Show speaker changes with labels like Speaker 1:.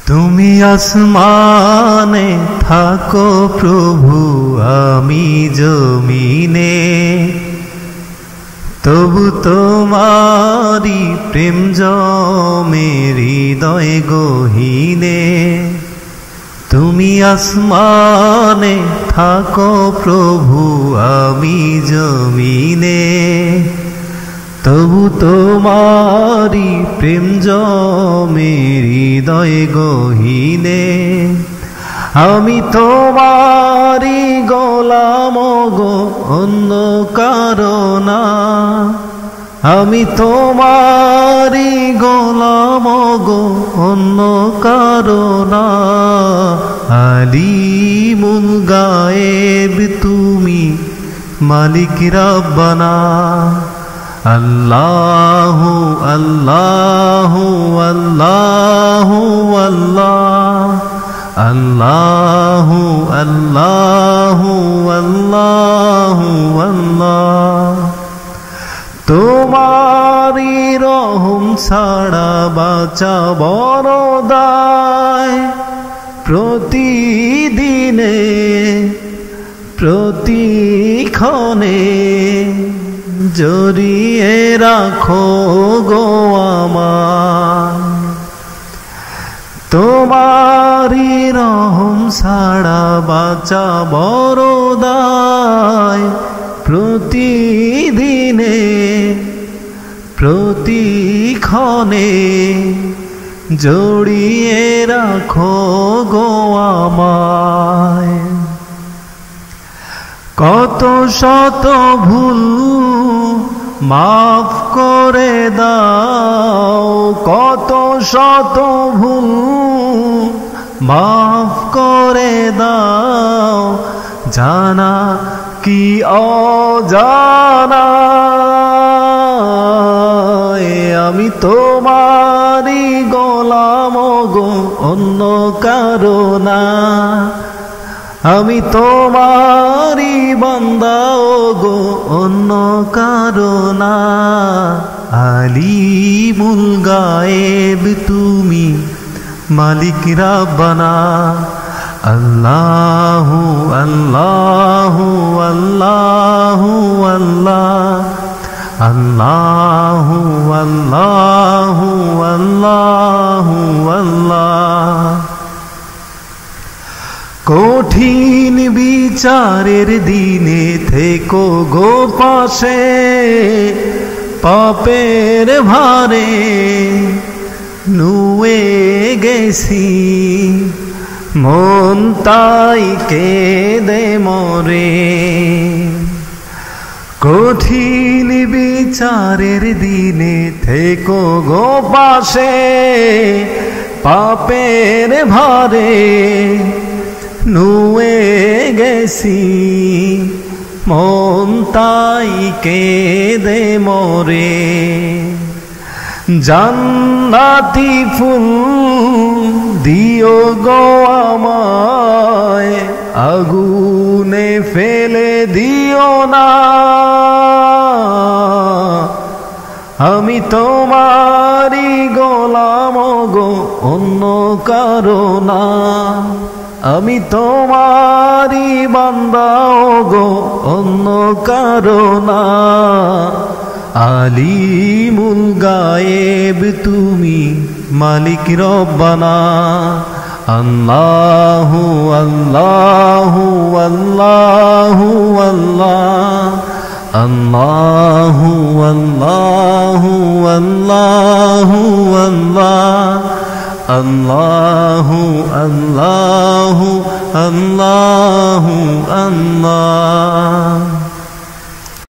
Speaker 1: তুমি আসমানে থাকো প্রভু, আমি জমিনে, তবু তোমারি প্রেম জমে হৃদয় গহীনে। তুমি আসমানে থাকো প্রভু, আমি জমিনে, তবু তোমারি প্রেম জমে হৃদয় গহীনে। আমি তোমারি গোলাম গো, অন্য কারো না। আমি তোমারি গোলাম গো, অন্য কারো না। আলিমুল গায়েব তুমি, মালিক রব্বানা। আল্লাহু আল্লাহু আল্লাহু আল্লাহ, আল্লাহু আল্লাহু আল্লাহু আল্লাহ। তোমারি রহম ছাড়া বাঁচা বড় দায়। প্রতিদিনে প্রতিক্ষণে জড়িয়ে রাখো গো আমায়। তোমারি রহম ছাড়া বাঁচা বড় দায়। প্রতিদিনে প্রতিক্ষণে জড়িয়ে রাখো গো আমায়। কত শত ভুল মাফ করে দাও, কত শত ভুল মাফ করে দাও। জানা কি অজানা, আমি তোমারি গোলাম গো, অন্য কারো না। আমি তোমারি বান্দা গো, অন্য কারো না। আলিমুল গায়েব তুমি, মালিক রব্বানা। আল্লাহু আল্লাহু আল্লাহু আল্লাহ, আল্লাহু আল্লাহু আল্লাহু আল্লাহ। কঠিন বিচারের দিনে থেকো গো পাশে, পাপের ভারে নুয়ে গেছি, মন তাই কেঁদে মরে। কঠিন বিচারের দিনে থেকো গো পাশে, পাপের ভারে নুয়ে গেছি, মন তাই কেঁদে মরে। জান্নাতি ফুল দিও গো আমায়, আগুনে ফেলে দিও না। আমি তোমারি গোলাম গো, অন্য কারো না। আমি তোমারি বান্দা গো, অন্য কারো না। আলিমুল গায়েব তুমি, মালিক রব্বানা। আল্লাহু আল্লাহু আল্লাহু আল্লাহ, আল্লাহু আল্লাহু আল্লাহু আল্লাহ, আল্লাহু আল্লাহু আল্লাহু আল্লাহ।